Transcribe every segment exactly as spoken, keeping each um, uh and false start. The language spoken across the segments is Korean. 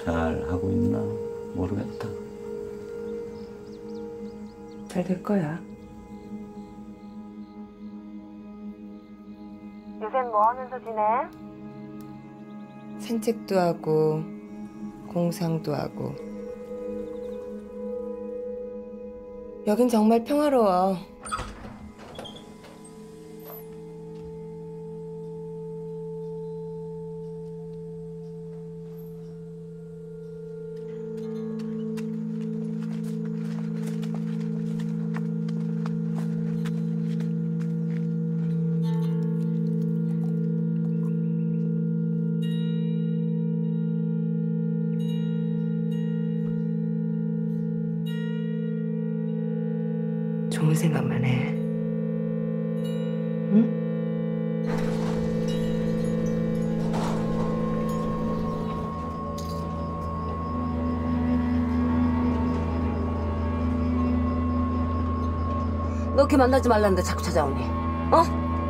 잘 하고 있나 모르겠다. 잘 될 거야. 요샌 뭐 하면서 지내? 산책도 하고 공상도 하고. 여긴 정말 평화로워. 좋은 생각만 해. 응? 너 걔 만나지 말라는데 자꾸 찾아오니? 어?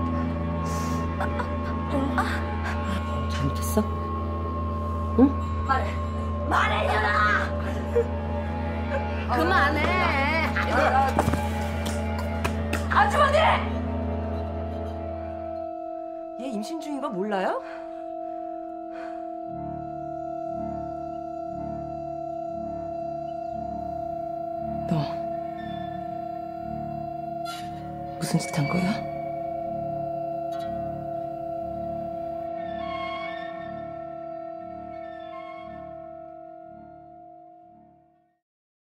잘못했어? 응? 말해. 말해줘라! 그만해! 아주머니! 얘 임신 중인 거 몰라요? 너 무슨 짓 한 거야?